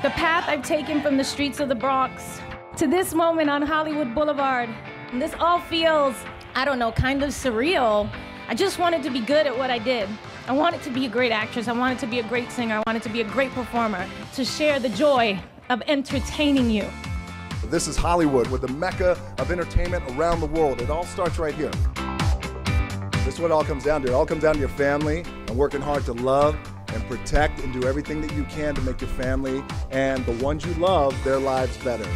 The path I've taken from the streets of the Bronx to this moment on Hollywood Boulevard, and this all feels, I don't know, kind of surreal. I just wanted to be good at what I did. I wanted to be a great actress. I wanted to be a great singer. I wanted to be a great performer, to share the joy of entertaining you. This is Hollywood, with the mecca of entertainment around the world. It all starts right here. This is what it all comes down to. It all comes down to your family and working hard to love and protect and do everything that you can to make your family and the ones you love, their lives better.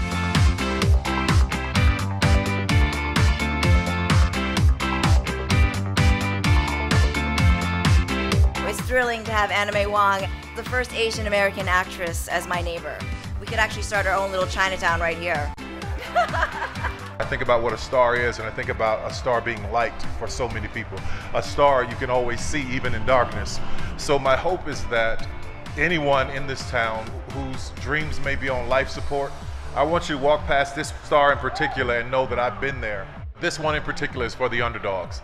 It's thrilling to have Anna May Wong, the first Asian American actress, as my neighbor. We could actually start our own little Chinatown right here. I think about what a star is, and I think about a star being liked for so many people. A star you can always see even in darkness. So my hope is that anyone in this town whose dreams may be on life support, I want you to walk past this star in particular and know that I've been there. This one in particular is for the underdogs.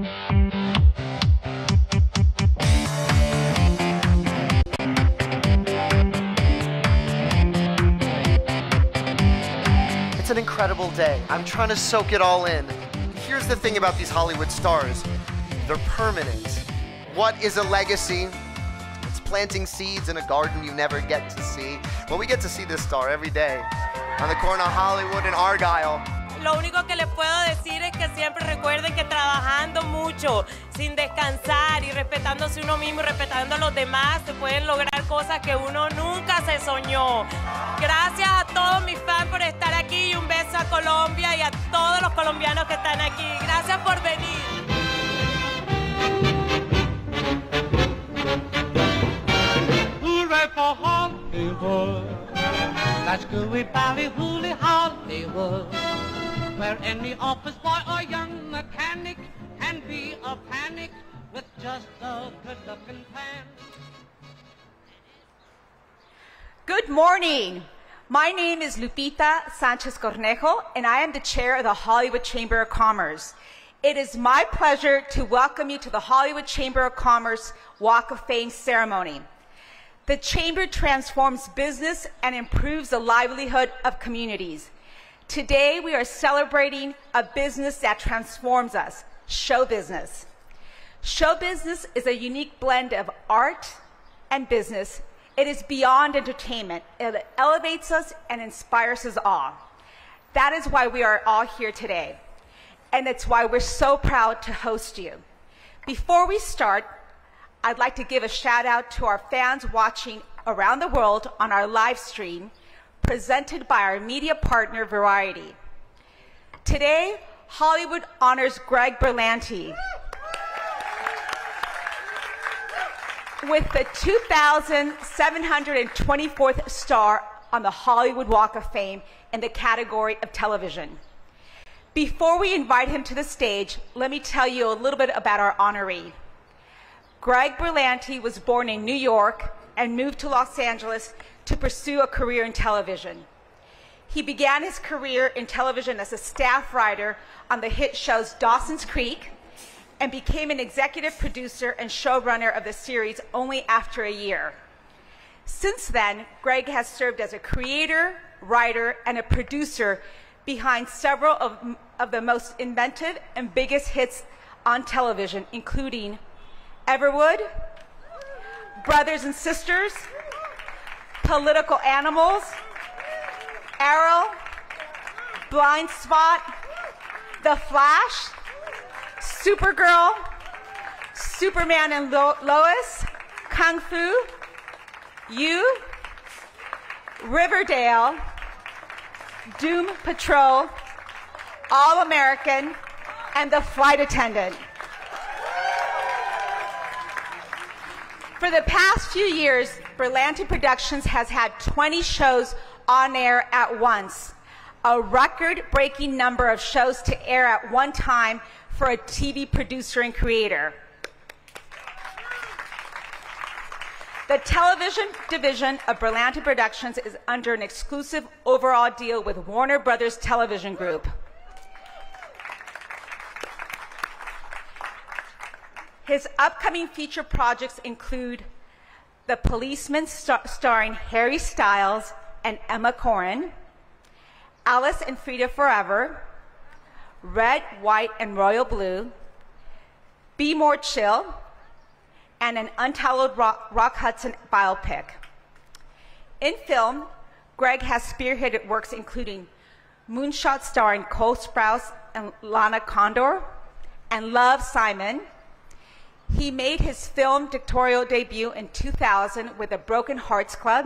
It's an incredible day. I'm trying to soak it all in. Here's the thing about these Hollywood stars. They're permanent. What is a legacy? It's planting seeds in a garden you never get to see. Well, we get to see this star every day on the corner of Hollywood and Argyle. Lo único que les puedo decir es que siempre recuerden que trabajando mucho, sin descansar y respetándose uno mismo y respetando a los demás, se pueden lograr cosas que uno nunca se soñó. Gracias a todos mis fans por estar aquí y un beso a Colombia y a todos los colombianos que están aquí. Gracias por venir. Hooray for Hollywood. That's good, we Hollywood, Hollywood. Where any office boy or young mechanic can be a panic with just a good-looking pan. Good morning. My name is Lupita Sanchez Cornejo, and I am the chair of the Hollywood Chamber of Commerce. It is my pleasure to welcome you to the Hollywood Chamber of Commerce Walk of Fame ceremony. The Chamber transforms business and improves the livelihood of communities. Today, we are celebrating a business that transforms us, show business. Show business is a unique blend of art and business. It is beyond entertainment. It elevates us and inspires us all. That is why we are all here today. And it's why we're so proud to host you. Before we start, I'd like to give a shout out to our fans watching around the world on our live stream, presented by our media partner, Variety. Today, Hollywood honors Greg Berlanti with the 2,724th star on the Hollywood Walk of Fame in the category of television. Before we invite him to the stage, let me tell you a little bit about our honoree. Greg Berlanti was born in New York and moved to Los Angeles to pursue a career in television. He began his career in television as a staff writer on the hit shows Dawson's Creek and became an executive producer and showrunner of the series only after a year. Since then, Greg has served as a creator, writer, and a producer behind several of the most inventive and biggest hits on television, including Everwood, Brothers and Sisters, Political Animals, Arrow, Blind Spot, The Flash, Supergirl, Superman and Lois, Kung Fu, You, Riverdale, Doom Patrol, All American, and The Flight Attendant. For the past few years, Berlanti Productions has had 20 shows on air at once, a record-breaking number of shows to air at one time for a TV producer and creator. The television division of Berlanti Productions is under an exclusive overall deal with Warner Brothers Television Group. His upcoming feature projects include The Policeman starring Harry Styles and Emma Corrin, Alice and Frida Forever, Red, White, and Royal Blue, Be More Chill, and an Untitled Rock Hudson biopic. In film, Greg has spearheaded works including Moonshot starring Cole Sprouse and Lana Condor, and Love, Simon. He made his film directorial debut in 2000 with the Broken Hearts Club.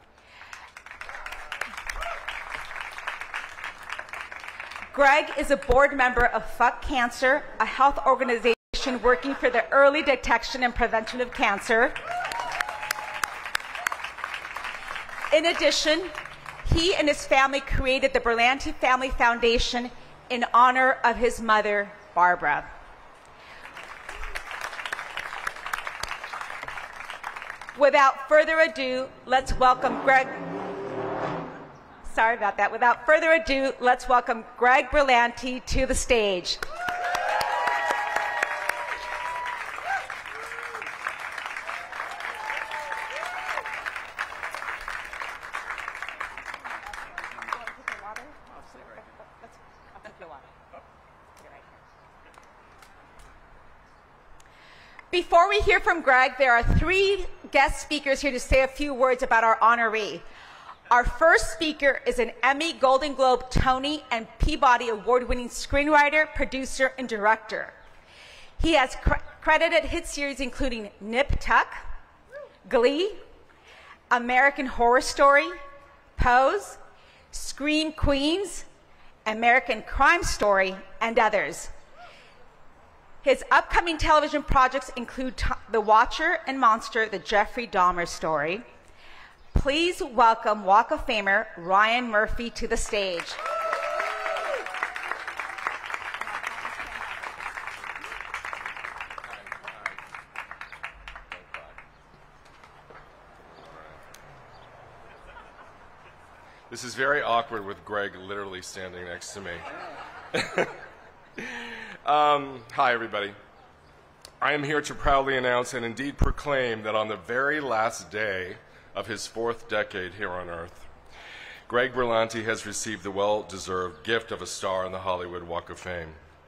Greg is a board member of Fuck Cancer, a health organization working for the early detection and prevention of cancer. In addition, he and his family created the Berlanti Family Foundation in honor of his mother, Barbara. Without further ado, let's welcome Greg. Sorry about that. Without further ado, let's welcome Greg Berlanti to the stage. Before we hear from Greg, there are 3 guest speakers here to say a few words about our honoree. Our first speaker is an Emmy, Golden Globe, Tony, and Peabody award-winning screenwriter, producer, and director. He has credited hit series including Nip Tuck, Glee, American Horror Story, Pose, Scream Queens, American Crime Story, and others. His upcoming television projects include The Watcher and Monster, the Jeffrey Dahmer story. Please welcome Walk of Famer Ryan Murphy to the stage. This is very awkward with Greg literally standing next to me. Hi, everybody. I am here to proudly announce and indeed proclaim that on the very last day of his 4th decade here on Earth, Greg Berlanti has received the well-deserved gift of a star on the Hollywood Walk of Fame.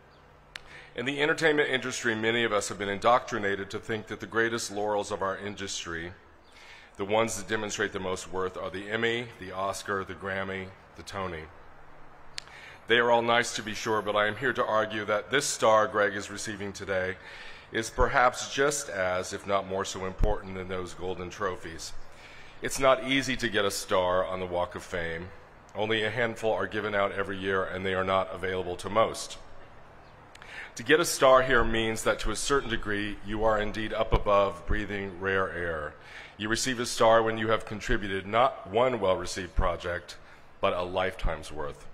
In the entertainment industry, many of us have been indoctrinated to think that the greatest laurels of our industry, the ones that demonstrate the most worth, are the Emmy, the Oscar, the Grammy, the Tony. They are all nice to be sure, but I am here to argue that this star Greg is receiving today is perhaps just as, if not more so, important than those golden trophies. It's not easy to get a star on the Walk of Fame. Only a handful are given out every year, and they are not available to most. To get a star here means that to a certain degree, you are indeed up above breathing rare air. You receive a star when you have contributed not one well-received project, but a lifetime's worth.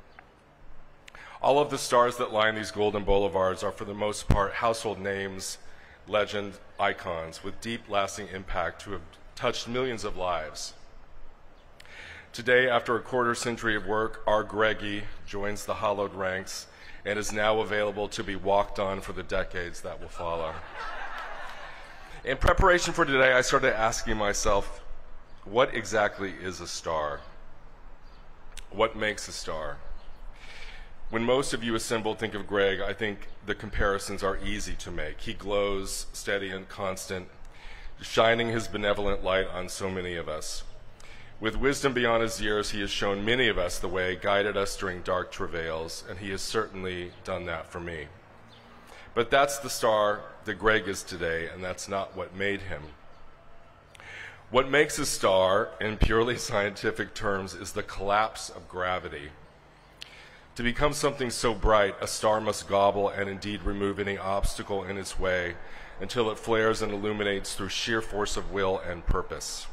All of the stars that line these golden boulevards are for the most part household names, legend, icons with deep lasting impact who have touched millions of lives. Today, after a quarter century of work, our Greggy joins the hallowed ranks and is now available to be walked on for the decades that will follow. In preparation for today, I started asking myself, what exactly is a star? What makes a star? When most of you assembled think of Greg, I think the comparisons are easy to make. He glows, steady and constant, shining his benevolent light on so many of us. With wisdom beyond his years, he has shown many of us the way, guided us during dark travails, and he has certainly done that for me. But that's the star that Greg is today, and that's not what made him. What makes a star, in purely scientific terms, is the collapse of gravity. To become something so bright, a star must gobble and indeed remove any obstacle in its way until it flares and illuminates through sheer force of will and purpose.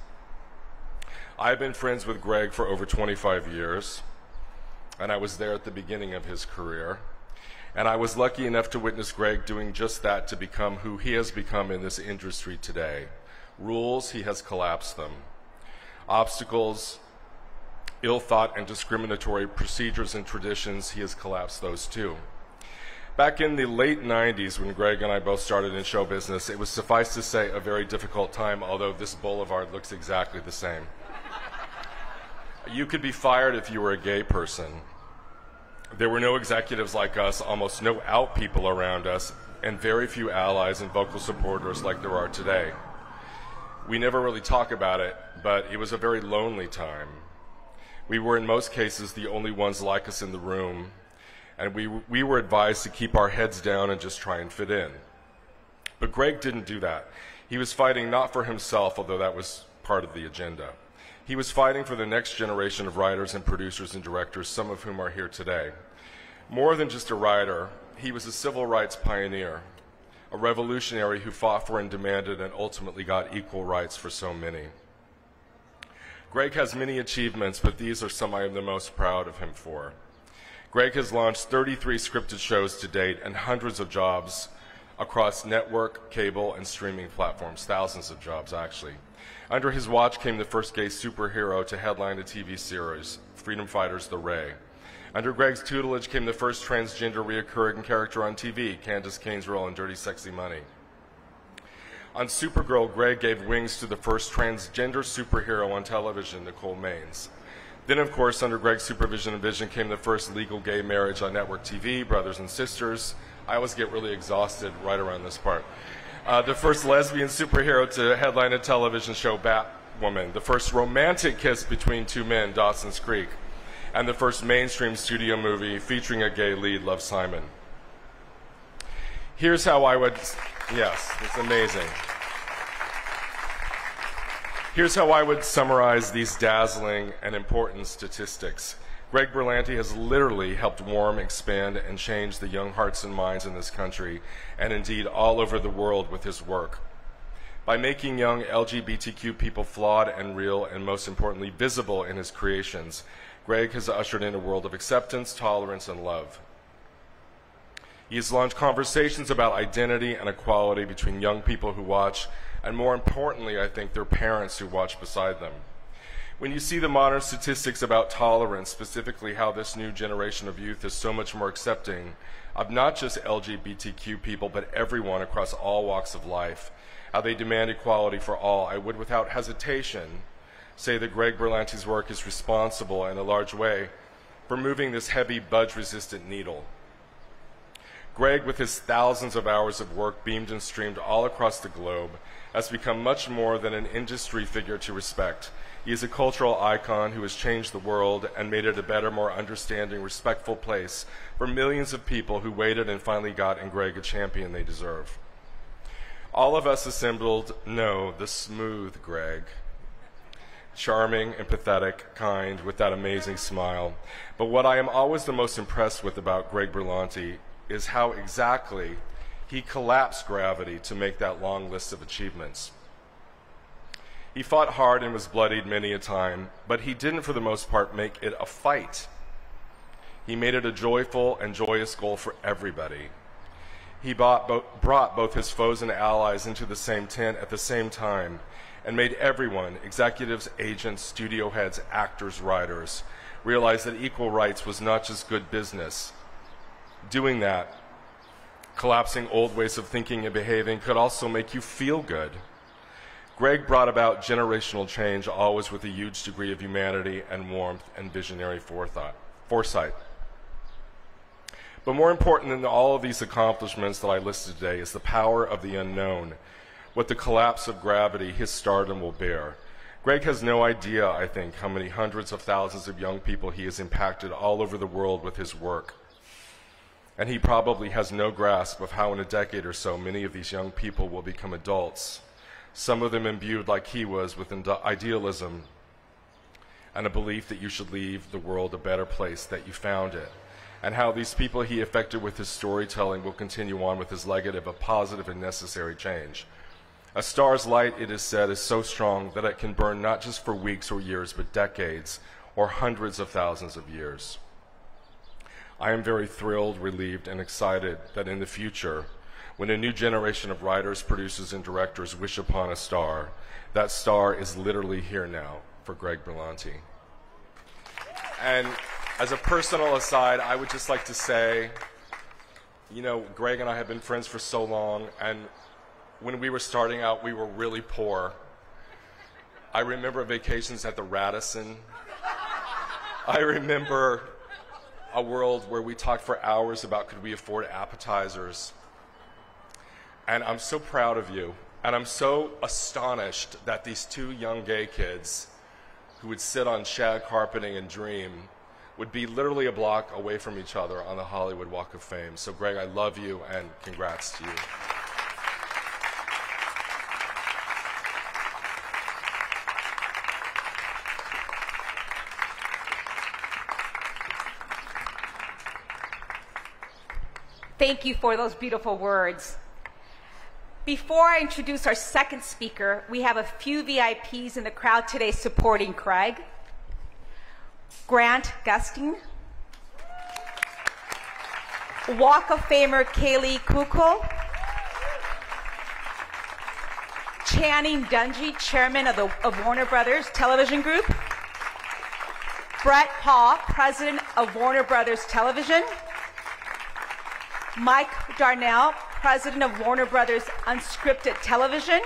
I've been friends with Greg for over 25 years, and I was there at the beginning of his career. And I was lucky enough to witness Greg doing just that to become who he has become in this industry today. Rules, he has collapsed them. Obstacles, ill-thought and discriminatory procedures and traditions, he has collapsed those too. Back in the late 90s, when Greg and I both started in show business, it was, suffice to say, a very difficult time, although this boulevard looks exactly the same. You could be fired if you were a gay person. There were no executives like us, almost no out people around us, and very few allies and vocal supporters like there are today. We never really talk about it, but it was a very lonely time. We were in most cases the only ones like us in the room, and we were advised to keep our heads down and just try and fit in. But Greg didn't do that. He was fighting not for himself, although that was part of the agenda. He was fighting for the next generation of writers and producers and directors, some of whom are here today. More than just a writer, he was a civil rights pioneer, a revolutionary who fought for and demanded and ultimately got equal rights for so many. Greg has many achievements, but these are some I am the most proud of him for. Greg has launched 33 scripted shows to date and hundreds of jobs across network, cable, and streaming platforms, thousands of jobs actually. Under his watch came the first gay superhero to headline a TV series, Freedom Fighters The Ray. Under Greg's tutelage came the first transgender reoccurring character on TV, Candace Cain's role in Dirty Sexy Money. On Supergirl, Greg gave wings to the first transgender superhero on television, Nicole Maines. Then, of course, under Greg's supervision and vision came the first legal gay marriage on network TV, Brothers and Sisters. I always get really exhausted right around this part. The first lesbian superhero to headline a television show, Batwoman. The first romantic kiss between two men, Dawson's Creek. And the first mainstream studio movie featuring a gay lead, Love, Simon. Here's how I would, yes, it's amazing. Here's how I would summarize these dazzling and important statistics. Greg Berlanti has literally helped warm, expand, and change the young hearts and minds in this country, and indeed all over the world with his work. By making young LGBTQ people flawed and real, and most importantly, visible in his creations, Greg has ushered in a world of acceptance, tolerance, and love. He has launched conversations about identity and equality between young people who watch, and more importantly, I think, their parents who watch beside them. When you see the modern statistics about tolerance, specifically how this new generation of youth is so much more accepting of not just LGBTQ people, but everyone across all walks of life, how they demand equality for all, I would without hesitation say that Greg Berlanti's work is responsible in a large way for moving this heavy budge-resistant needle. Greg, with his thousands of hours of work beamed and streamed all across the globe, has become much more than an industry figure to respect. He is a cultural icon who has changed the world and made it a better, more understanding, respectful place for millions of people who waited and finally got in Greg a champion they deserve. All of us assembled know the smooth Greg. Charming, empathetic, kind, with that amazing smile. But what I am always the most impressed with about Greg Berlanti is how exactly he collapsed gravity to make that long list of achievements. He fought hard and was bloodied many a time, but he didn't, for the most part, make it a fight. He made it a joyful and joyous goal for everybody. He brought both his foes and allies into the same tent at the same time and made everyone, executives, agents, studio heads, actors, writers, realize that equal rights was not just good business. Doing that, collapsing old ways of thinking and behaving, could also make you feel good. Greg brought about generational change, always with a huge degree of humanity and warmth and visionary foresight. But more important than all of these accomplishments that I listed today is the power of the unknown, what the collapse of gravity, his stardom, will bear. Greg has no idea, I think, how many hundreds of thousands of young people he has impacted all over the world with his work. And he probably has no grasp of how in a decade or so many of these young people will become adults, some of them imbued like he was with idealism and a belief that you should leave the world a better place that you found it, and how these people he affected with his storytelling will continue on with his legacy of a positive and necessary change. A star's light, it is said, is so strong that it can burn not just for weeks or years, but decades or hundreds of thousands of years. I am very thrilled, relieved, and excited that in the future, when a new generation of writers, producers, and directors wish upon a star, that star is literally here now for Greg Berlanti. And as a personal aside, I would just like to say You know, Greg and I have been friends for so long, and when we were starting out, we were really poor. I remember vacations at the Radisson. I remember a world where we talked for hours about could we afford appetizers. And I'm so proud of you, and I'm so astonished that these two young gay kids who would sit on shag carpeting and dream would be literally a block away from each other on the Hollywood Walk of Fame. So Greg, I love you, and congrats to you. Thank you for those beautiful words. Before I introduce our second speaker, we have a few VIPs in the crowd today supporting Craig. Grant Gustin, Walk of Famer Kaylee Kukul, Channing Dungey, Chairman of Warner Brothers Television Group, Brett Paul, President of Warner Brothers Television, Mike Darnell, President of Warner Brothers Unscripted Television.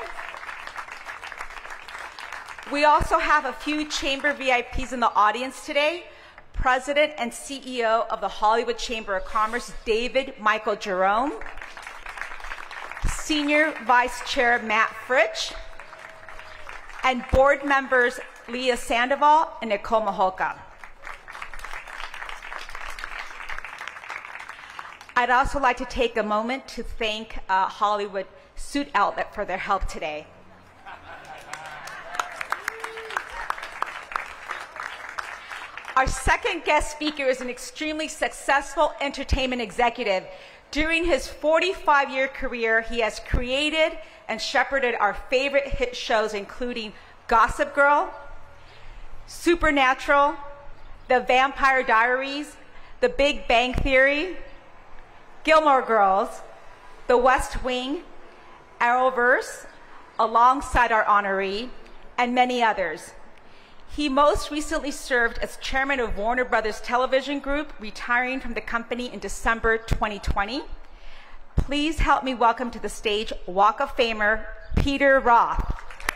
We also have a few Chamber VIPs in the audience today. President and CEO of the Hollywood Chamber of Commerce, David Michael Jerome. Senior Vice Chair Matt Fritsch. And board members Leah Sandoval and Nicole Maholka. I'd also like to take a moment to thank Hollywood Suit Outlet for their help today. Our second guest speaker is an extremely successful entertainment executive. During his 45-year career, he has created and shepherded our favorite hit shows, including Gossip Girl, Supernatural, The Vampire Diaries, The Big Bang Theory, Gilmore Girls, The West Wing, Arrowverse, alongside our honoree, and many others. He most recently served as chairman of Warner Brothers Television Group, retiring from the company in December 2020. Please help me welcome to the stage Walk of Famer Peter Roth.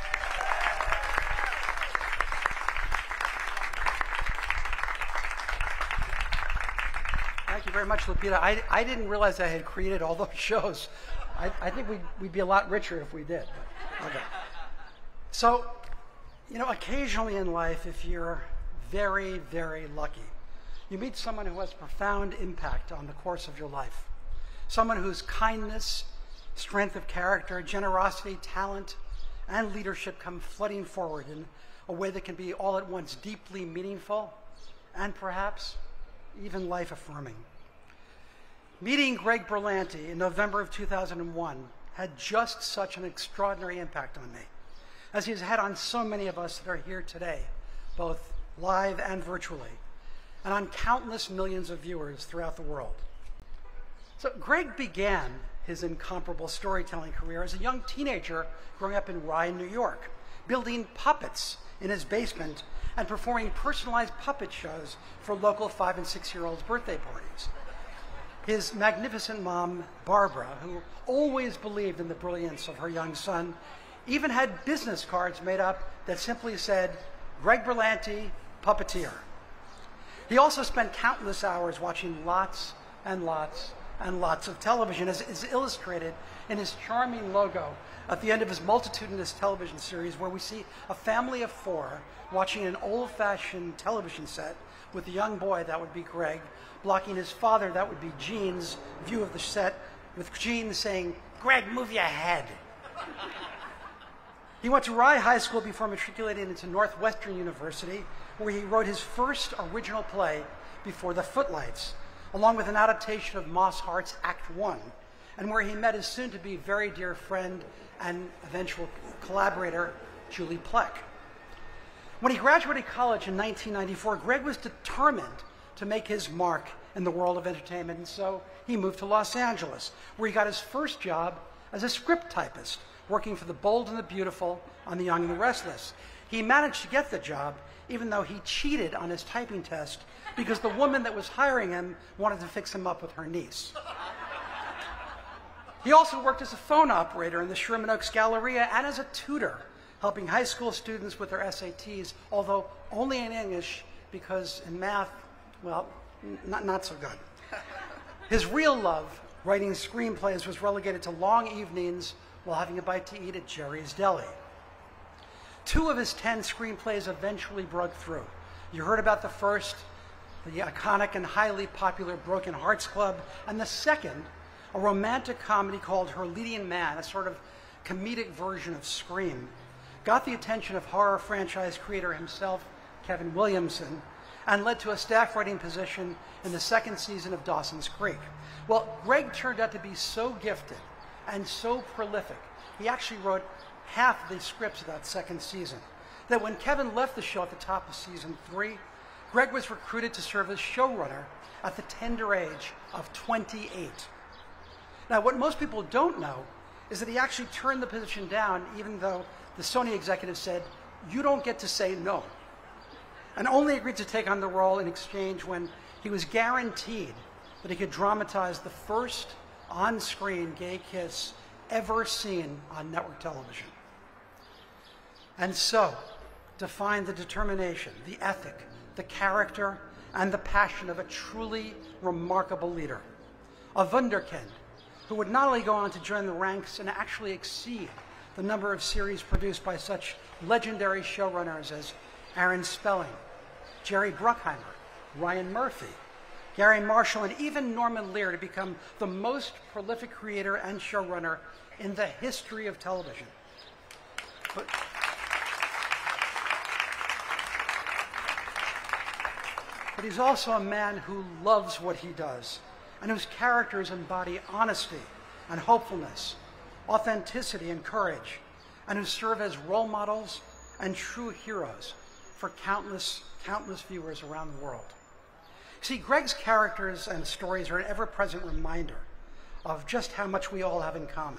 Thank you very much, Lupita. I didn't realize I had created all those shows. I think we'd be a lot richer if we did. Okay. So, you know, occasionally in life, if you're very, very lucky, you meet someone who has profound impact on the course of your life. Someone whose kindness, strength of character, generosity, talent, and leadership come flooding forward in a way that can be all at once deeply meaningful and perhaps even life-affirming. Meeting Greg Berlanti in November of 2001 had just such an extraordinary impact on me, as he has had on so many of us that are here today, both live and virtually, and on countless millions of viewers throughout the world. So Greg began his incomparable storytelling career as a young teenager growing up in Rye, New York, building puppets in his basement and performing personalized puppet shows for local 5- and 6-year-olds' birthday parties. His magnificent mom, Barbara, who always believed in the brilliance of her young son, even had business cards made up that simply said, Greg Berlanti, puppeteer. He also spent countless hours watching lots and lots and lots of television, as is illustrated in his charming logo at the end of his multitudinous television series, where we see a family of 4 watching an old-fashioned television set with the young boy, that would be Greg, blocking his father, that would be Gene's, view of the set, with Gene saying, Greg, move your head. He went to Rye High School before matriculating into Northwestern University, where he wrote his first original play, Before the Footlights, along with an adaptation of Moss Hart's Act 1, and where he met his soon-to-be very dear friend and eventual collaborator, Julie Plec. When he graduated college in 1994, Greg was determined to make his mark in the world of entertainment, and so he moved to Los Angeles, where he got his first job as a script typist, working for The Bold and the Beautiful on The Young and the Restless. He managed to get the job, even though he cheated on his typing test because the woman that was hiring him wanted to fix him up with her niece. He also worked as a phone operator in the Sherman Oaks Galleria and as a tutor, helping high school students with their SATs, although only in English because in math, well, not so good. His real love, writing screenplays, was relegated to long evenings while having a bite to eat at Jerry's Deli. 2 of his 10 screenplays eventually broke through. You heard about the first, the iconic and highly popular Broken Hearts Club, and the second, a romantic comedy called Her Leading Man, a sort of comedic version of Scream, got the attention of horror franchise creator himself, Kevin Williamson, and led to a staff writing position in the 2nd season of Dawson's Creek. Well, Greg turned out to be so gifted and so prolific, he actually wrote half of the scripts of that 2nd season, that when Kevin left the show at the top of season 3, Greg was recruited to serve as showrunner at the tender age of 28. Now, what most people don't know is that he actually turned the position down, even though the Sony executive said, "You don't get to say no," and only agreed to take on the role in exchange when he was guaranteed that he could dramatize the first on-screen gay kiss ever seen on network television. And so, to find the determination, the ethic, the character, and the passion of a truly remarkable leader, a wunderkind who would not only go on to join the ranks and actually exceed the number of series produced by such legendary showrunners as Aaron Spelling, Jerry Bruckheimer, Ryan Murphy, Gary Marshall, and even Norman Lear, to become the most prolific creator and showrunner in the history of television. But he's also a man who loves what he does, and whose characters embody honesty and hopefulness, authenticity and courage, and who serve as role models and true heroes for countless viewers around the world. See, Greg's characters and stories are an ever-present reminder of just how much we all have in common.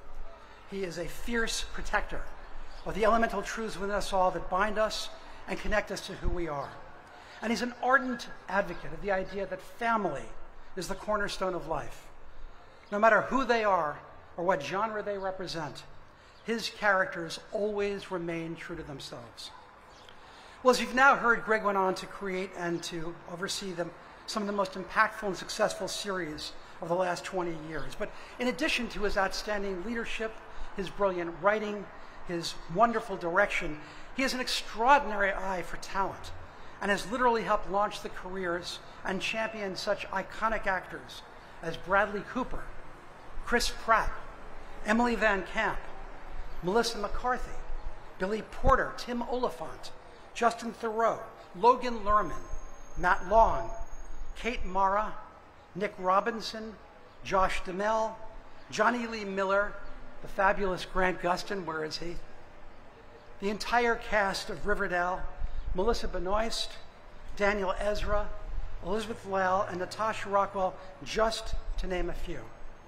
He is a fierce protector of the elemental truths within us all that bind us and connect us to who we are. And he's an ardent advocate of the idea that family is the cornerstone of life. No matter who they are or what genre they represent, his characters always remain true to themselves. Well, as you've now heard, Greg went on to create and to oversee some of the most impactful and successful series of the last 20 years. But in addition to his outstanding leadership, his brilliant writing, his wonderful direction, he has an extraordinary eye for talent and has literally helped launch the careers and champion such iconic actors as Bradley Cooper, Chris Pratt, Emily Van Camp, Melissa McCarthy, Billy Porter, Tim Oliphant, Justin Theroux, Logan Lerman, Matt Long, Kate Mara, Nick Robinson, Josh Duhamel, Johnny Lee Miller, the fabulous Grant Gustin, where is he? The entire cast of Riverdale, Melissa Benoist, Daniel Ezra, Elizabeth Lyle, and Natasha Rockwell, just to name a few.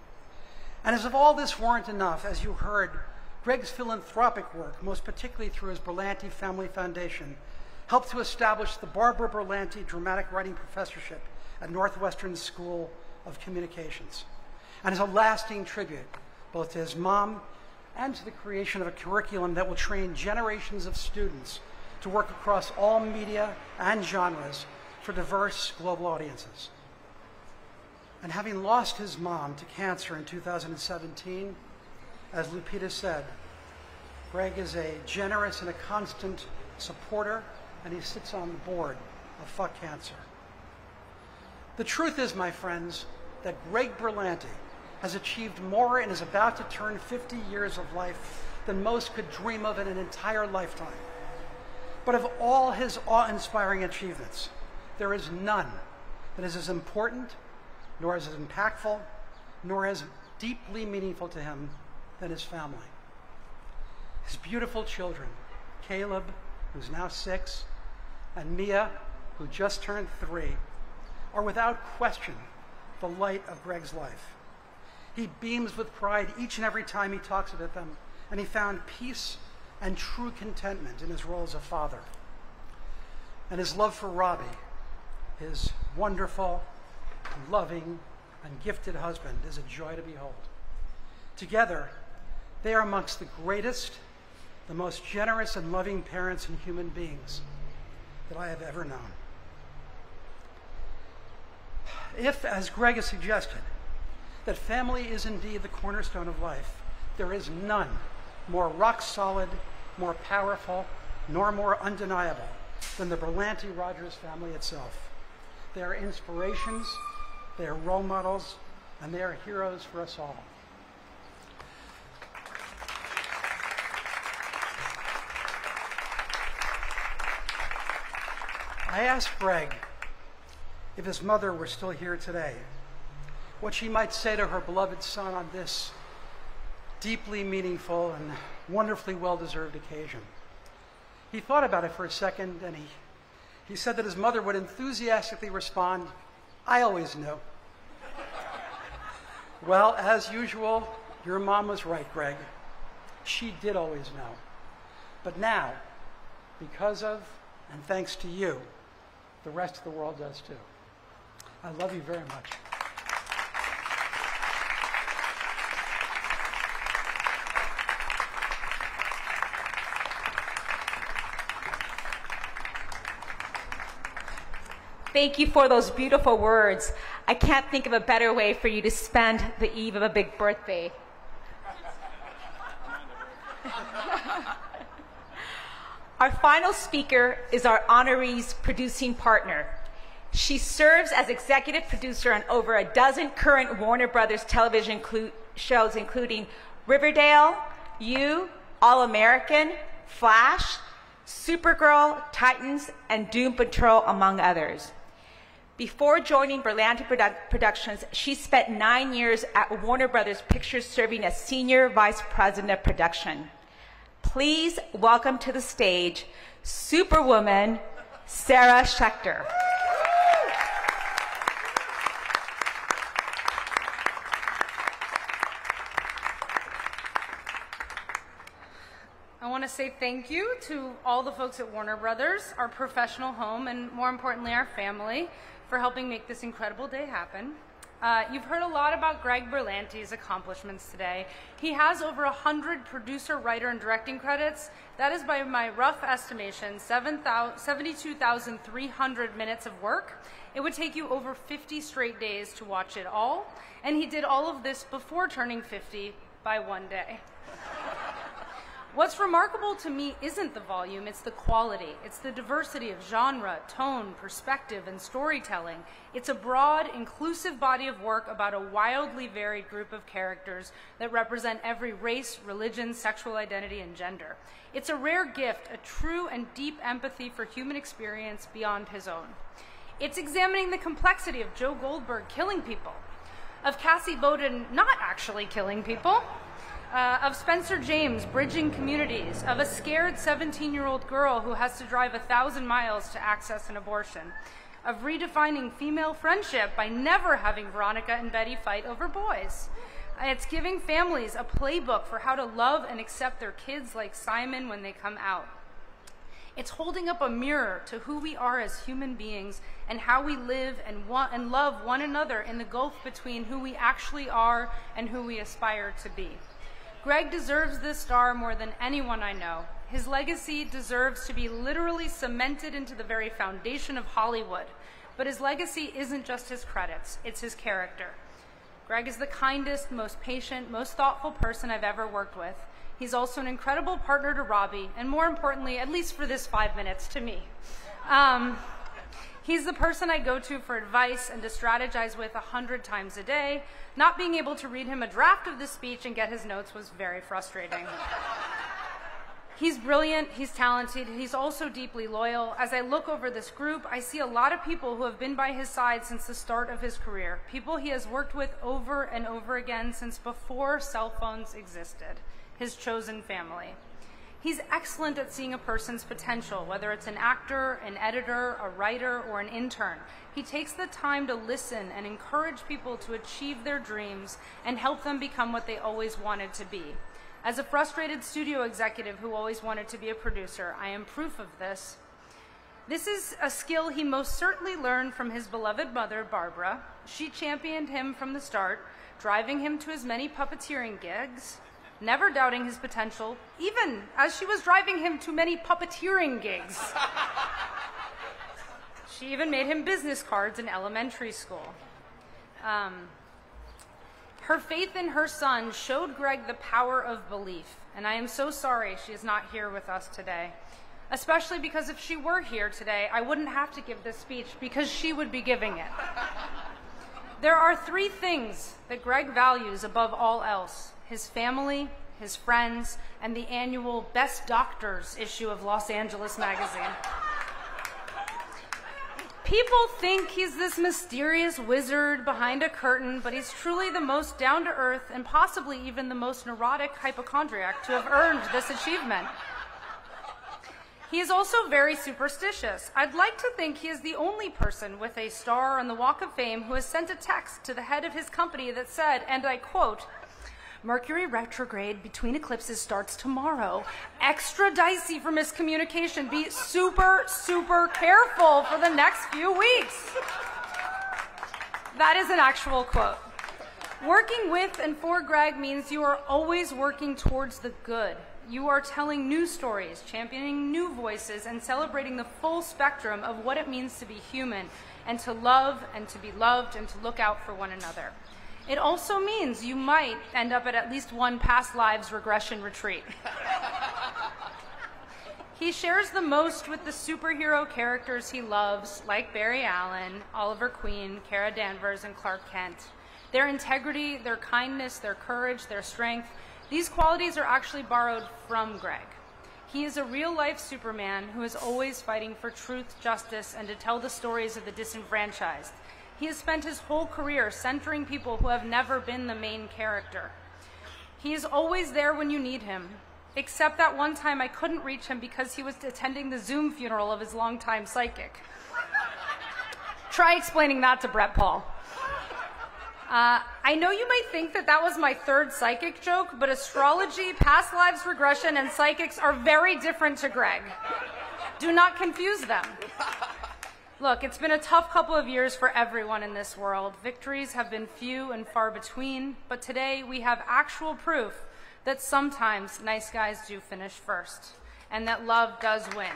And as if all this weren't enough, as you heard, Greg's philanthropic work, most particularly through his Berlanti Family Foundation, helped to establish the Barbara Berlanti Dramatic Writing Professorship at Northwestern School of Communications, and is a lasting tribute both to his mom and to the creation of a curriculum that will train generations of students to work across all media and genres for diverse global audiences. And having lost his mom to cancer in 2017, as Lupita said, Greg is a generous and a constant supporter, and he sits on the board of Fuck Cancer. The truth is, my friends, that Greg Berlanti has achieved more and is about to turn 50 years of life than most could dream of in an entire lifetime. But of all his awe-inspiring achievements, there is none that is as important, nor as impactful, nor as deeply meaningful to him than his family. His beautiful children, Caleb, who's now 6, and Mia, who just turned 3, are without question the light of Greg's life. He beams with pride each and every time he talks about them, and he found peace and true contentment in his role as a father. And his love for Robbie, his wonderful, loving, and gifted husband, is a joy to behold. Together, they are amongst the greatest, the most generous and loving parents and human beings that I have ever known. If, as Greg has suggested, that family is indeed the cornerstone of life, there is none more rock-solid, more powerful, nor more undeniable than the Berlanti-Rogers family itself. They are inspirations, they are role models, and they are heroes for us all. I asked Greg if his mother were still here today, what she might say to her beloved son on this deeply meaningful and wonderfully well-deserved occasion. He thought about it for a second, and he said that his mother would enthusiastically respond, "I always knew." Well, as usual, your mom was right, Greg. She did always know. But now, because of and thanks to you, the rest of the world does too. I love you very much. Thank you for those beautiful words. I can't think of a better way for you to spend the eve of a big birthday. Our final speaker is our honoree's producing partner. She serves as executive producer on over a dozen current Warner Brothers television shows, including Riverdale, You, All American, Flash, Supergirl, Titans, and Doom Patrol, among others. Before joining Berlanti Productions, she spent 9 years at Warner Brothers Pictures serving as Senior Vice President of Production. Please welcome to the stage Superwoman Sarah Schechter. I want to say thank you to all the folks at Warner Brothers, our professional home, and more importantly, our family, for helping make this incredible day happen. You've heard a lot about Greg Berlanti's accomplishments today. He has over 100 producer, writer, and directing credits. That is, by my rough estimation, 72,300 minutes of work. It would take you over 50 straight days to watch it all, and he did all of this before turning 50 by one day. What's remarkable to me isn't the volume, it's the quality. It's the diversity of genre, tone, perspective, and storytelling. It's a broad, inclusive body of work about a wildly varied group of characters that represent every race, religion, sexual identity, and gender. It's a rare gift, a true and deep empathy for human experience beyond his own. It's examining the complexity of Joe Goldberg killing people, of Cassie Bowden not actually killing people, of Spencer James bridging communities, of a scared 17-year-old girl who has to drive 1,000 miles to access an abortion, of redefining female friendship by never having Veronica and Betty fight over boys. It's giving families a playbook for how to love and accept their kids like Simon when they come out. It's holding up a mirror to who we are as human beings and how we live and love one another in the gulf between who we actually are and who we aspire to be. Greg deserves this star more than anyone I know. His legacy deserves to be literally cemented into the very foundation of Hollywood. But his legacy isn't just his credits, it's his character. Greg is the kindest, most patient, most thoughtful person I've ever worked with. He's also an incredible partner to Robbie, and more importantly, at least for this 5 minutes, to me. He's the person I go to for advice and to strategize with 100 times a day. Not being able to read him a draft of this speech and get his notes was very frustrating. He's brilliant, he's talented, he's also deeply loyal. As I look over this group, I see a lot of people who have been by his side since the start of his career, people he has worked with over and over again since before cell phones existed, his chosen family. He's excellent at seeing a person's potential, whether it's an actor, an editor, a writer, or an intern. He takes the time to listen and encourage people to achieve their dreams and help them become what they always wanted to be. As a frustrated studio executive who always wanted to be a producer, I am proof of this. This is a skill he most certainly learned from his beloved mother, Barbara. She championed him from the start, driving him to as many puppeteering gigs, never doubting his potential, even as she was driving him to many puppeteering gigs. She even made him business cards in elementary school. Her faith in her son showed Greg the power of belief, and I am so sorry she is not here with us today. Especially because if she were here today, I wouldn't have to give this speech because she would be giving it. There are 3 things that Greg values above all else: his family, his friends, and the annual Best Doctors issue of Los Angeles magazine. People think he's this mysterious wizard behind a curtain, but he's truly the most down-to-earth and possibly even the most neurotic hypochondriac to have earned this achievement. He is also very superstitious. I'd like to think he is the only person with a star on the Walk of Fame who has sent a text to the head of his company that said, and I quote, "Mercury retrograde between eclipses starts tomorrow. Extra dicey for miscommunication. Be super, super careful for the next few weeks." That is an actual quote. Working with and for Greg means you are always working towards the good. You are telling new stories, championing new voices, and celebrating the full spectrum of what it means to be human, and to love, and to be loved, and to look out for one another. It also means you might end up at least one past lives regression retreat. He shares the most with the superhero characters he loves, like Barry Allen, Oliver Queen, Kara Danvers, and Clark Kent. Their integrity, their kindness, their courage, their strength, these qualities are actually borrowed from Greg. He is a real-life Superman who is always fighting for truth, justice, and to tell the stories of the disenfranchised. He has spent his whole career centering people who have never been the main character. He is always there when you need him, except that one time I couldn't reach him because he was attending the Zoom funeral of his longtime psychic. Try explaining that to Brett Paul. I know you might think that that was my 3rd psychic joke, but astrology, past lives regression, and psychics are very different to Greg. Do not confuse them. Look, it's been a tough couple of years for everyone in this world. Victories have been few and far between, but today we have actual proof that sometimes nice guys do finish first, and that love does win.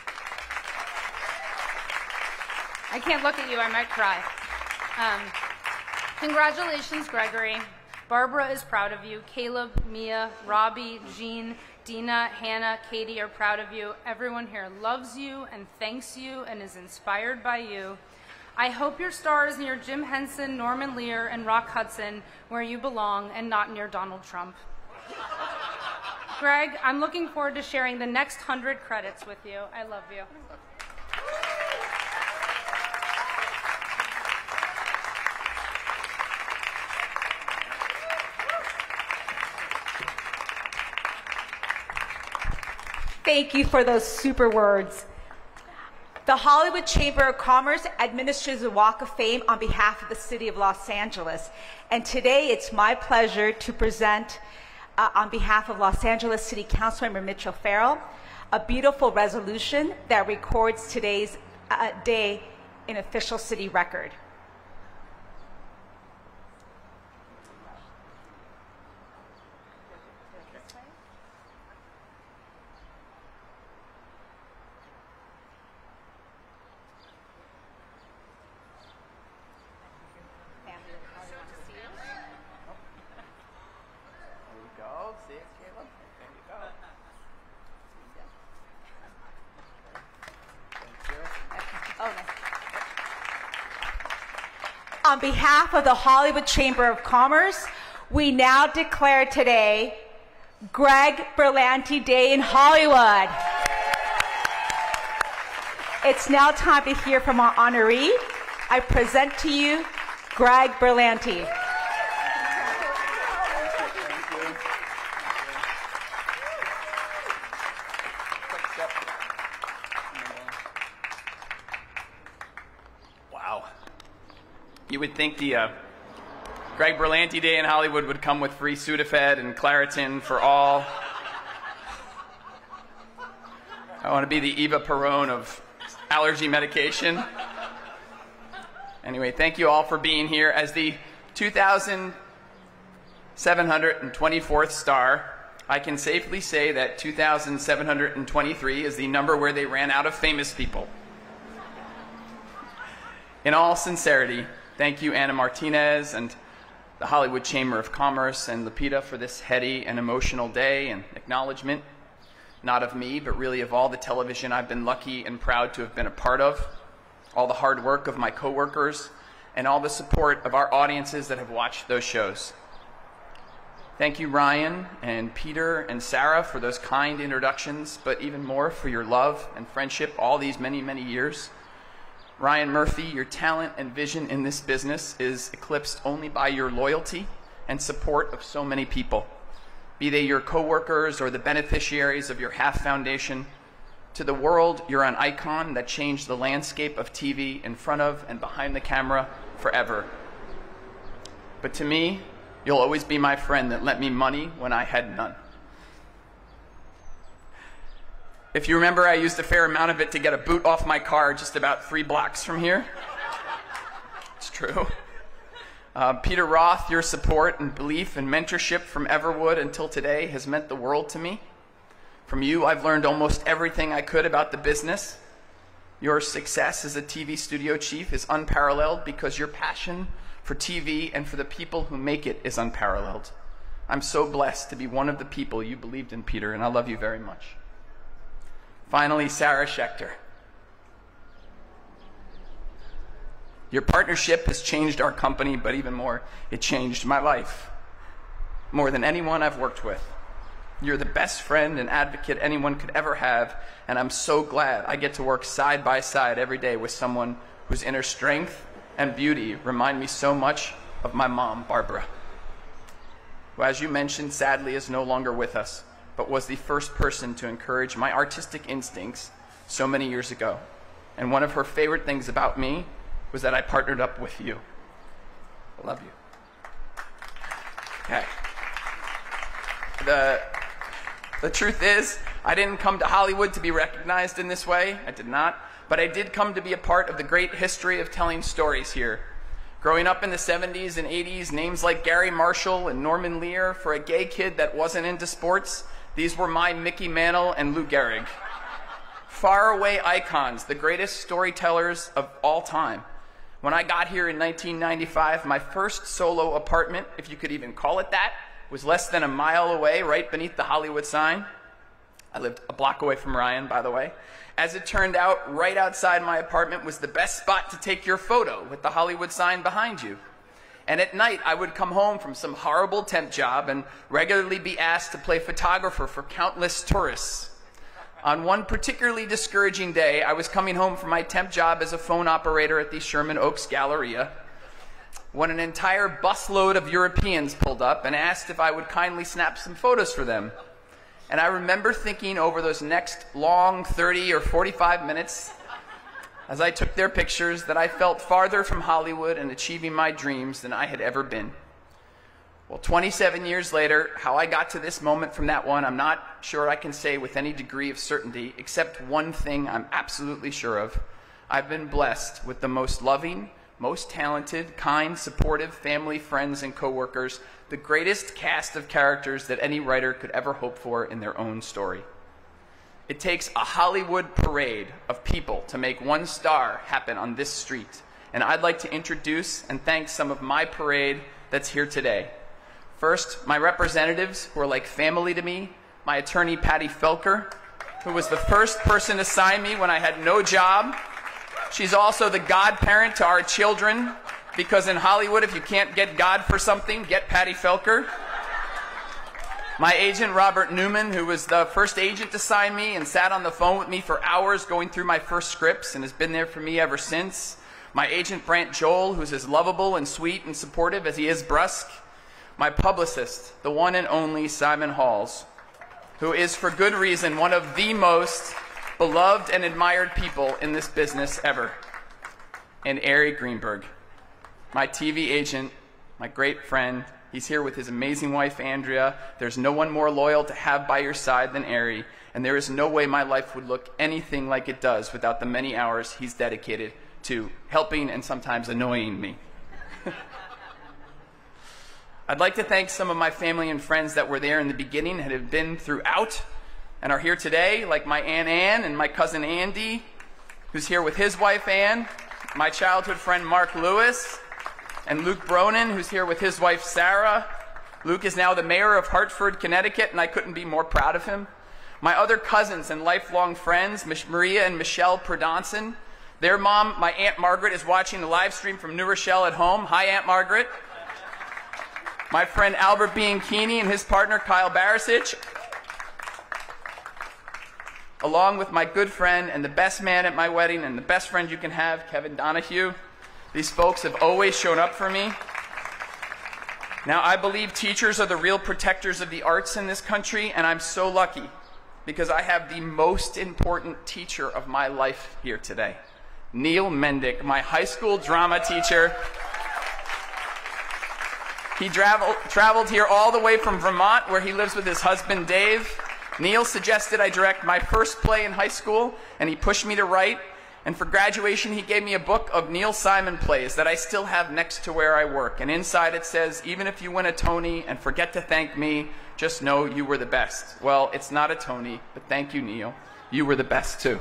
I can't look at you, I might cry. Congratulations, Gregory. Barbara is proud of you. Caleb, Mia, Robbie, Jean, Dina, Hannah, Katie are proud of you. Everyone here loves you and thanks you and is inspired by you. I hope your star is near Jim Henson, Norman Lear, and Rock Hudson, where you belong, and not near Donald Trump. Greg, I'm looking forward to sharing the next 100 credits with you. I love you. Thank you for those super words. The Hollywood Chamber of Commerce administers the Walk of Fame on behalf of the City of Los Angeles. And today it's my pleasure to present, on behalf of Los Angeles City Councilmember Mitchell Farrell, a beautiful resolution that records today's day in official city record. On behalf of the Hollywood Chamber of Commerce, we now declare today Greg Berlanti Day in Hollywood. It's now time to hear from our honoree. I present to you Greg Berlanti. You would think the Greg Berlanti Day in Hollywood would come with free Sudafed and Claritin for all. I want to be the Eva Peron of allergy medication. Anyway, thank you all for being here. As the 2,724th star, I can safely say that 2,723 is the number where they ran out of famous people. In all sincerity, thank you, Anna Martinez, and the Hollywood Chamber of Commerce, and Lupita for this heady and emotional day and acknowledgement, not of me, but really of all the television I've been lucky and proud to have been a part of, all the hard work of my coworkers, and all the support of our audiences that have watched those shows. Thank you, Ryan and Peter and Sarah, for those kind introductions, but even more for your love and friendship all these many, many years. Ryan Murphy, your talent and vision in this business is eclipsed only by your loyalty and support of so many people, be they your coworkers or the beneficiaries of your HAF Foundation. To the world, you're an icon that changed the landscape of TV in front of and behind the camera forever. But to me, you'll always be my friend that lent me money when I had none. If you remember, I used a fair amount of it to get a boot off my car just about 3 blocks from here. It's true. Peter Roth, your support and belief and mentorship from Everwood until today has meant the world to me. From you, I've learned almost everything I could about the business. Your success as a TV studio chief is unparalleled because your passion for TV and for the people who make it is unparalleled. I'm so blessed to be one of the people you believed in, Peter, and I love you very much. Finally, Sarah Schechter. Your partnership has changed our company, but even more, it changed my life. More than anyone I've worked with. You're the best friend and advocate anyone could ever have, and I'm so glad I get to work side by side every day with someone whose inner strength and beauty remind me so much of my mom, Barbara, who, as you mentioned, sadly is no longer with us, but was the first person to encourage my artistic instincts so many years ago. And one of her favorite things about me was that I partnered up with you. I love you. Okay. The truth is, I didn't come to Hollywood to be recognized in this way. I did not. But I did come to be a part of the great history of telling stories here. Growing up in the 70s and 80s, names like Gary Marshall and Norman Lear, for a gay kid that wasn't into sports, these were my Mickey Mantle and Lou Gehrig. Faraway icons, the greatest storytellers of all time. When I got here in 1995, my first solo apartment, if you could even call it that, was less than a mile away, right beneath the Hollywood sign. I lived a block away from Ryan, by the way. As it turned out, right outside my apartment was the best spot to take your photo with the Hollywood sign behind you. And at night, I would come home from some horrible temp job and regularly be asked to play photographer for countless tourists. On one particularly discouraging day, I was coming home from my temp job as a phone operator at the Sherman Oaks Galleria when an entire busload of Europeans pulled up and asked if I would kindly snap some photos for them. And I remember thinking over those next long 30 or 45 minutes as I took their pictures that I felt farther from Hollywood and achieving my dreams than I had ever been. Well, 27 years later, how I got to this moment from that one, I'm not sure I can say with any degree of certainty, except one thing I'm absolutely sure of. I've been blessed with the most loving, most talented, kind, supportive family, friends, and coworkers, the greatest cast of characters that any writer could ever hope for in their own story. It takes a Hollywood parade of people to make one star happen on this street, and I'd like to introduce and thank some of my parade that's here today. First, my representatives, who are like family to me, my attorney, Patty Felker, who was the first person to sign me when I had no job. She's also the godparent to our children, because in Hollywood, if you can't get God for something, get Patty Felker. My agent, Robert Newman, who was the first agent to sign me and sat on the phone with me for hours going through my first scripts and has been there for me ever since. My agent, Brant Joel, who's as lovable and sweet and supportive as he is brusque. My publicist, the one and only Simon Halls, who is for good reason one of the most beloved and admired people in this business ever. And Ari Greenberg, my TV agent, my great friend, He's here with his amazing wife, Andrea. There's no one more loyal to have by your side than Ari, and there is no way my life would look anything like it does without the many hours he's dedicated to helping and sometimes annoying me. I'd like to thank some of my family and friends that were there in the beginning and have been throughout and are here today, like my Aunt Ann and my cousin Andy, who's here with his wife Ann, my childhood friend Mark Lewis, and Luke Bronin, who's here with his wife Sarah. Luke is now the mayor of Hartford, Connecticut, and I couldn't be more proud of him. My other cousins and lifelong friends, Maria and Michelle Perdonson. Their mom, my Aunt Margaret, is watching the live stream from New Rochelle at home. Hi, Aunt Margaret. My friend Albert Bianchini and his partner Kyle Barisic, along with my good friend and the best man at my wedding and the best friend you can have, Kevin Donahue. These folks have always shown up for me. Now, I believe teachers are the real protectors of the arts in this country, and I'm so lucky because I have the most important teacher of my life here today, Neil Mendick, my high school drama teacher. He traveled here all the way from Vermont, where he lives with his husband, Dave. Neil suggested I direct my first play in high school, and he pushed me to write. And for graduation, he gave me a book of Neil Simon plays that I still have next to where I work. And inside it says, even if you win a Tony and forget to thank me, just know you were the best. Well, it's not a Tony, but thank you, Neil. You were the best, too.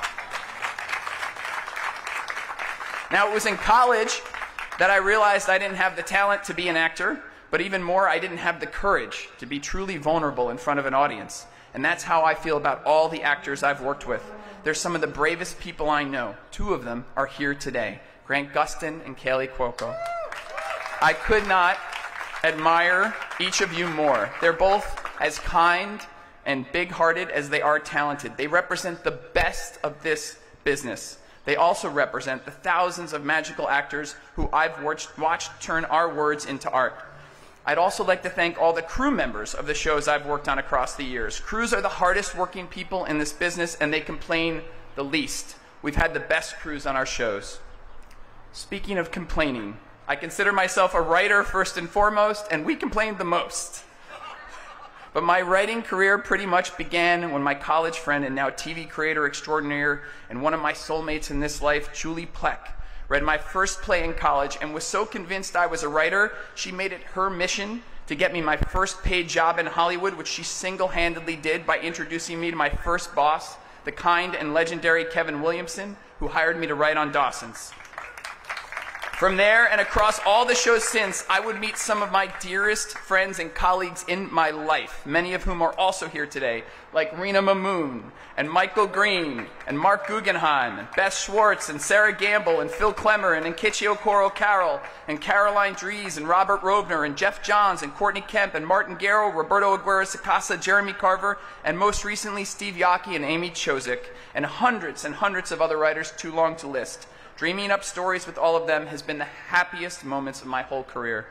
Now, it was in college that I realized I didn't have the talent to be an actor, but even more, I didn't have the courage to be truly vulnerable in front of an audience. And that's how I feel about all the actors I've worked with. They're some of the bravest people I know. Two of them are here today, Grant Gustin and Kaylee Cuoco. I could not admire each of you more. They're both as kind and big-hearted as they are talented. They represent the best of this business. They also represent the thousands of magical actors who I've watched turn our words into art. I'd also like to thank all the crew members of the shows I've worked on across the years. Crews are the hardest working people in this business, and they complain the least. We've had the best crews on our shows. Speaking of complaining, I consider myself a writer first and foremost, and we complained the most. But my writing career pretty much began when my college friend and now TV creator extraordinaire and one of my soulmates in this life, Julie Pleck, read my first play in college and was so convinced I was a writer, she made it her mission to get me my first paid job in Hollywood, which she single-handedly did by introducing me to my first boss, the kind and legendary Kevin Williamson, who hired me to write on Dawson's. From there and across all the shows since, I would meet some of my dearest friends and colleagues in my life, many of whom are also here today, like Rena Mamoon, and Michael Green, and Mark Guggenheim, and Beth Schwartz, and Sarah Gamble, and Phil Klemmer, and Nkechi Okoro Carroll, and Caroline Dries, and Robert Rovner, and Jeff Johns, and Courtney Kemp, and Martin Garrow, Roberto Aguirre-Sacasa, Jeremy Carver, and most recently Steve Yockey and Amy Chozick, and hundreds of other writers too long to list. Dreaming up stories with all of them has been the happiest moments of my whole career.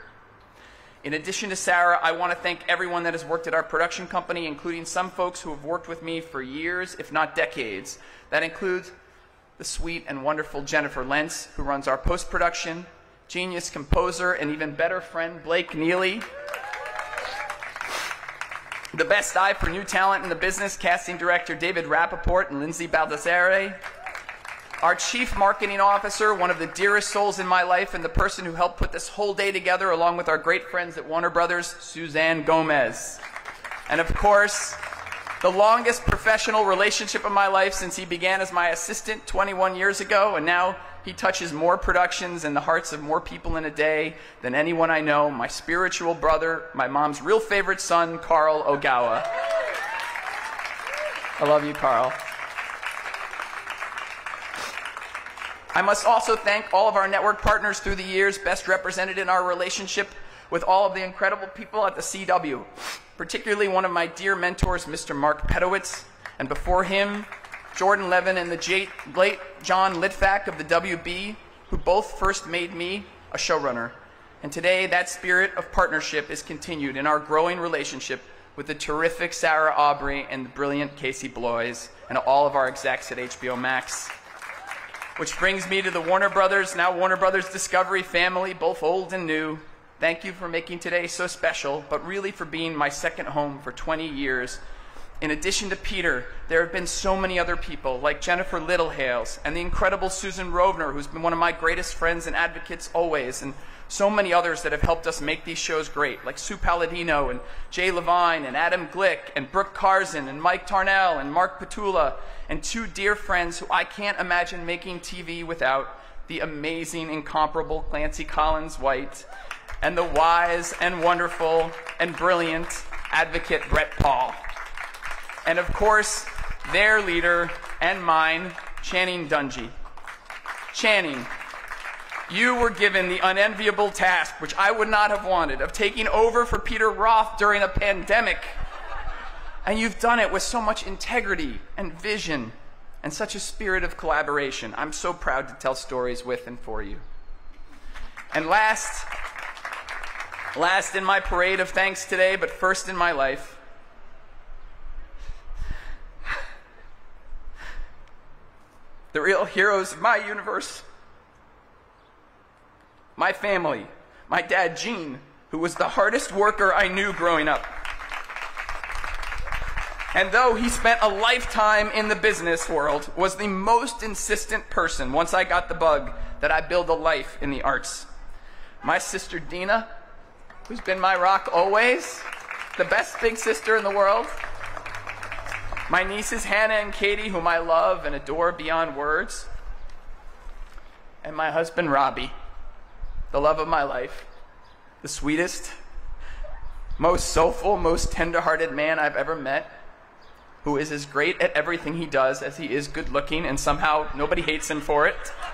In addition to Sarah, I want to thank everyone that has worked at our production company, including some folks who have worked with me for years, if not decades. That includes the sweet and wonderful Jennifer Lentz, who runs our post-production, genius composer, and even better friend, Blake Neely. The best eye for new talent in the business, casting director David Rappaport and Lindsay Baldassare. Our chief marketing officer, one of the dearest souls in my life and the person who helped put this whole day together along with our great friends at Warner Brothers, Suzanne Gomez. And of course, the longest professional relationship of my life since he began as my assistant 21 years ago, and now he touches more productions and the hearts of more people in a day than anyone I know, my spiritual brother, my mom's real favorite son, Carl Ogawa. I love you, Carl. I must also thank all of our network partners through the years, best represented in our relationship with all of the incredible people at the CW, particularly one of my dear mentors, Mr. Mark Pedowitz, and before him, Jordan Levin and the late John Litvak of the WB, who both first made me a showrunner. And today, that spirit of partnership is continued in our growing relationship with the terrific Sarah Aubrey and the brilliant Casey Bloys, and all of our execs at HBO Max. Which brings me to the Warner Brothers, now Warner Brothers Discovery family, both old and new. Thank you for making today so special, but really for being my second home for 20 years. In addition to Peter, there have been so many other people like Jennifer Littlehales and the incredible Susan Rovner, who's been one of my greatest friends and advocates always, and so many others that have helped us make these shows great, like Sue Palladino and Jay Levine and Adam Glick and Brooke Carson and Mike Tarnell and Mark Petula, and two dear friends who I can't imagine making TV without, the amazing, incomparable Clancy Collins-White and the wise and wonderful and brilliant advocate Brett Paul. And of course, their leader and mine, Channing Dungey. Channing, you were given the unenviable task, which I would not have wanted, of taking over for Peter Roth during a pandemic. And you've done it with so much integrity and vision and such a spirit of collaboration. I'm so proud to tell stories with and for you. And last in my parade of thanks today, but first in my life, the real heroes of my universe, my family, my dad, Gene, who was the hardest worker I knew growing up. And though he spent a lifetime in the business world, was the most insistent person, once I got the bug, that I build a life in the arts. My sister Dina, who's been my rock always, the best big sister in the world. My nieces Hannah and Katie, whom I love and adore beyond words. And my husband Robbie, the love of my life, the sweetest, most soulful, most tender-hearted man I've ever met, who is as great at everything he does as he is good-looking, and somehow nobody hates him for it.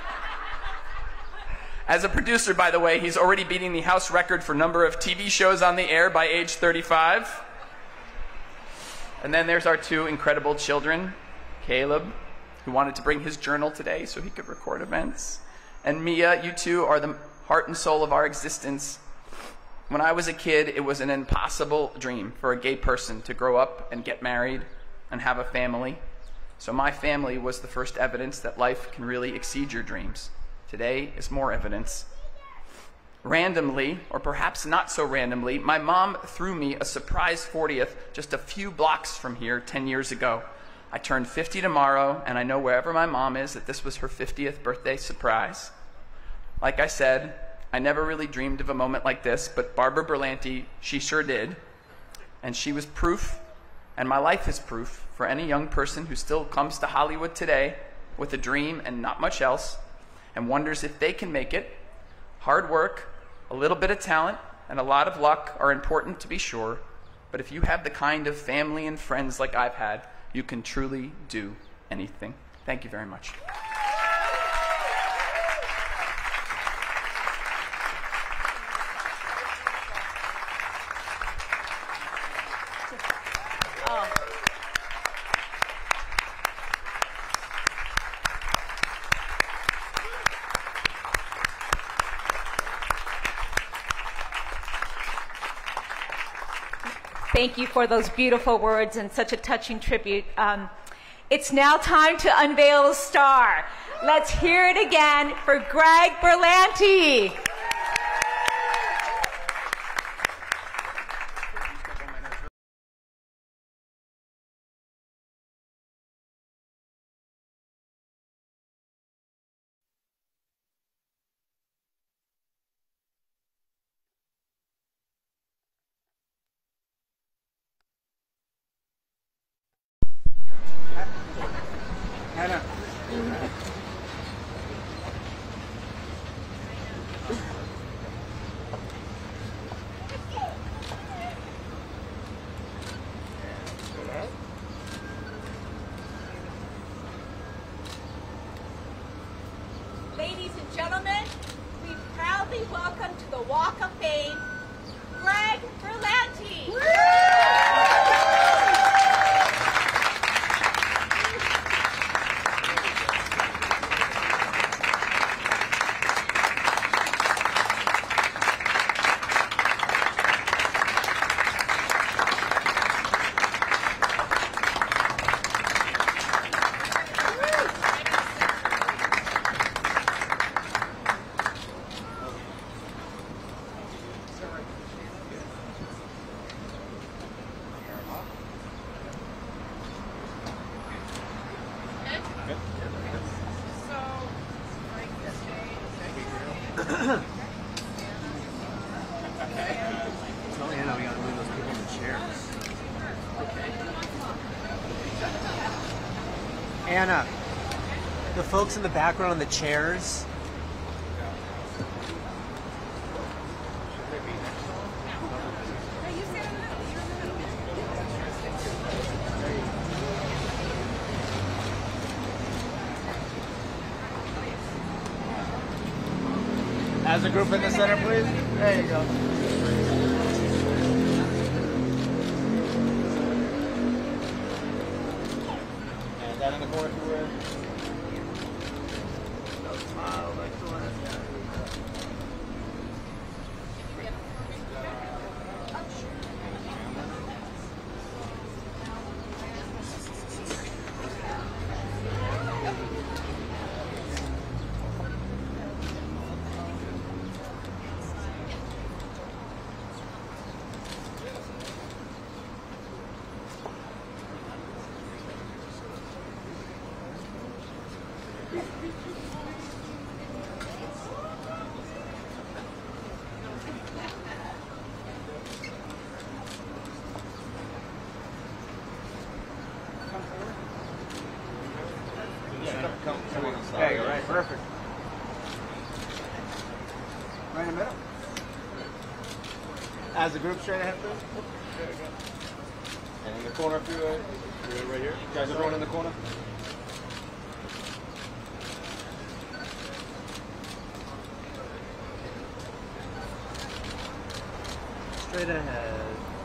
As a producer, by the way, he's already beating the house record for number of TV shows on the air by age 35. And then there's our two incredible children, Caleb, who wanted to bring his journal today so he could record events, and Mia. You two are the heart and soul of our existence. When I was a kid, it was an impossible dream for a gay person to grow up and get married and have a family. So my family was the first evidence that life can really exceed your dreams. Today is more evidence. Randomly, or perhaps not so randomly, my mom threw me a surprise 40th just a few blocks from here 10 years ago. I turned 50 tomorrow, and I know wherever my mom is that this was her 50th birthday surprise. Like I said, I never really dreamed of a moment like this, but Barbara Berlanti, she sure did. And she was proof, and my life is proof, for any young person who still comes to Hollywood today with a dream and not much else, and wonders if they can make it. Hard work, a little bit of talent, and a lot of luck are important to be sure, but if you have the kind of family and friends like I've had, you can truly do anything. Thank you very much. Thank you for those beautiful words and such a touching tribute. It's now time to unveil a star. Let's hear it again for Greg Berlanti. Ladies and gentlemen, we proudly welcome to the Walk of Fame, Greg Berlanti. Tell Anna we gotta move those people in the chairs. Okay. Anna, the folks in the background in the chairs. As a group in the center, please. There you go. And that in the corner, if you will. Smile, excellent. There you go, right, perfect. Right in the middle. As a group, straight ahead, please. There you go. And in the corner, if you're right here. Guys, everyone in the corner. Straight ahead.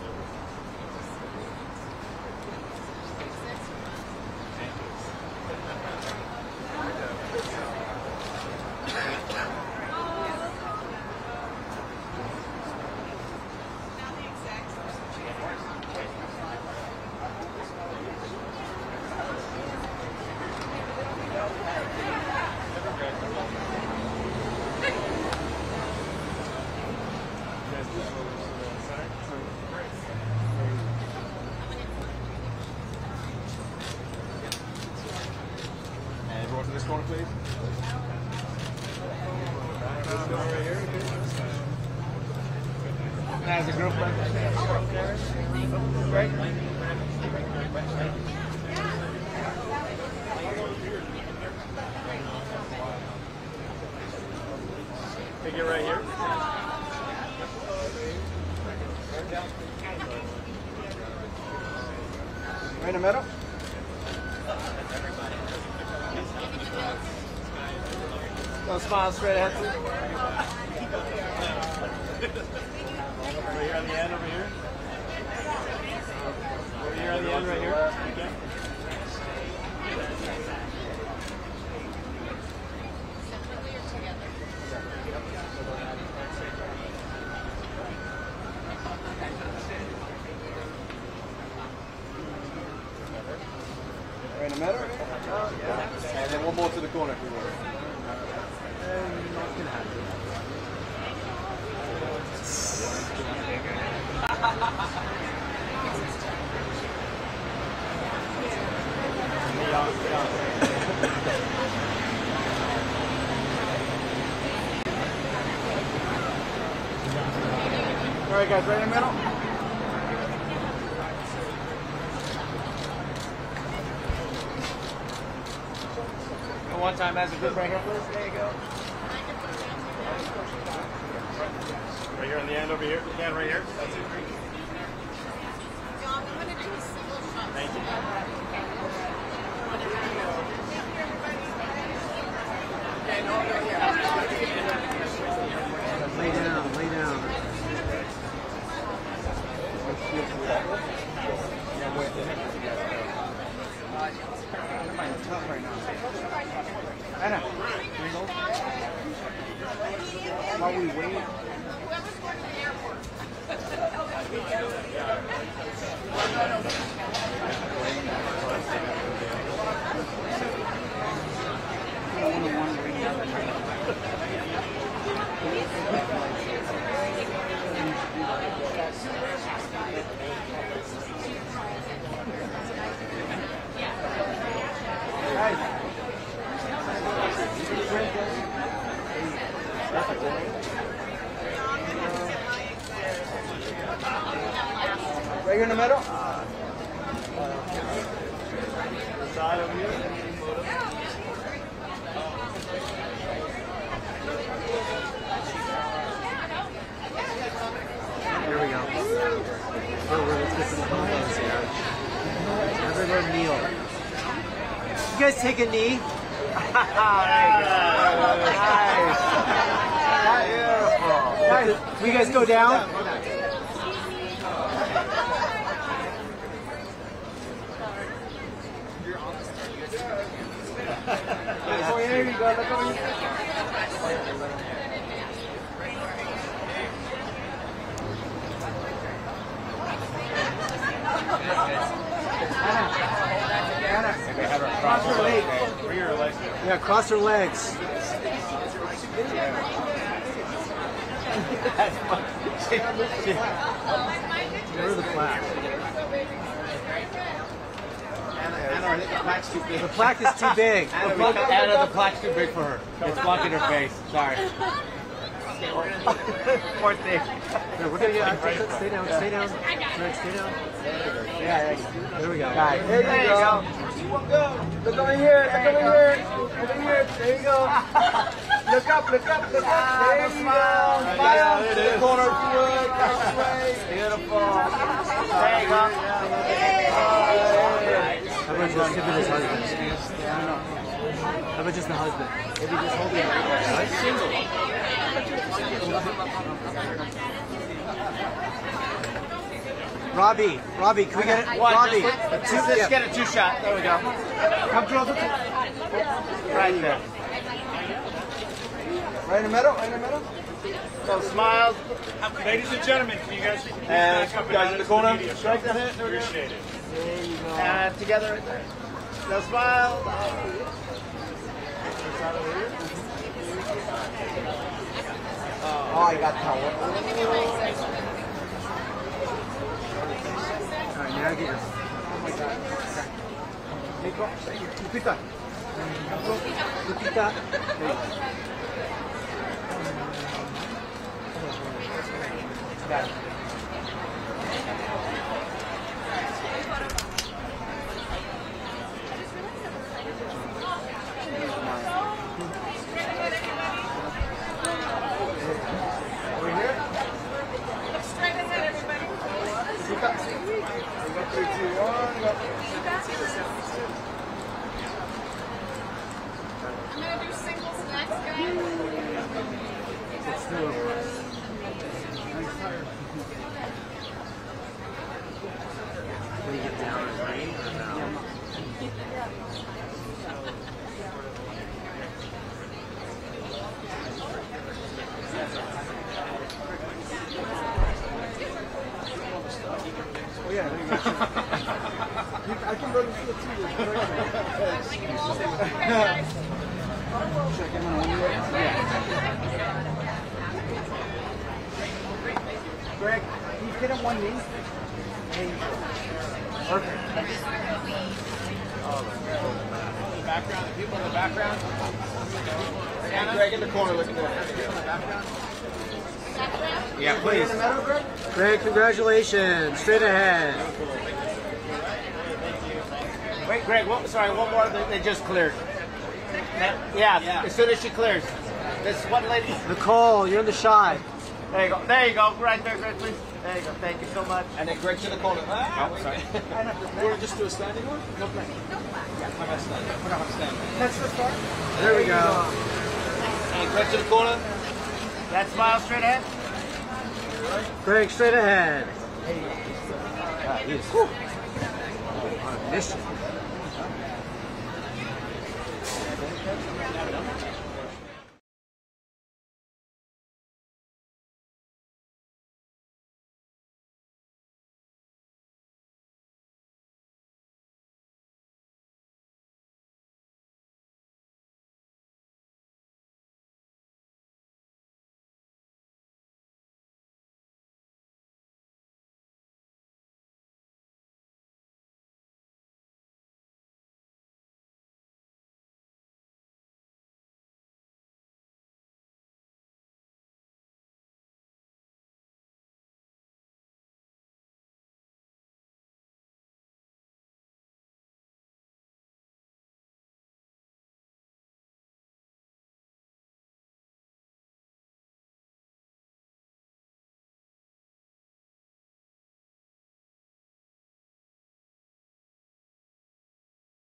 And everyone to this corner, please. This corner right here. And as a group, right? Great. Figure right here. Right in the middle. Don't smile straight ahead, please. Right here on the end, over here. Over here on the end, right here. Okay. Right in the middle. And then one more to the corner, if you will. All right, guys, right in the middle. And one time as a group right here, please. There you go. Right here on the end over here. Yeah, right here. That's it. Thank you. Lay down, lay down. Anna, can we go? While we wait. Guys. here in the middle. Side over here. Here we go. Oh, let's get some photos here. Everyone kneel. You guys take a knee? Nice. Beautiful. Will you guys go down? Oh, here you go. Look over here. Cross her legs. Yeah, cross her legs. Where's the plaque? Anna, the plaque's too big. The plaque is too big. Anna, the plaque's too big for her. It's blocking her face. Sorry. Poor thing. No, we're gonna get. Stay down. Stay down. Greg, stay down. Yeah. There we go. Right. There you go. Look over here. Look over here. Over here. There you go. Look up. Look up. Look up. There you go. Smile. To the corner if you would. This way. Beautiful. There you go. How about just give it his husband? How about just the husband? Maybe just hold it. Single. Robbie, can we get it? Robbie, Let's get a two-shot. There we go. Come closer. Right there. Right in the middle. Right in the middle. So smiles. Ladies and gentlemen, can you guys And guys in the corner. Strike that hit. Appreciate it. There you go. And together right there. Now smile. Oh, I got power. Alright, now get your... Oh my god. Nico, Lupita. Lupita. Got it. Oh yeah, there you go. I can go to the TV. Greg, can you get on one knee? Perfect. The background, the people in the background. And Greg in the corner looking at the Yeah, please. Greg, congratulations. Straight ahead. Wait, Greg, sorry, one more. They just cleared. Yeah, as soon as she clears. This one lady. Nicole, you're in the shot. There you go. There you go. Right there, Greg, please. There you go. Thank you so much. And then Greg to the corner. Oh, sorry. You want to just do a standing one? No plan. Yeah, how about standing? How about standing? That's the start. There we go. And Greg to the corner. That smile straight ahead. Greg, straight ahead. There you go. He's on a mission.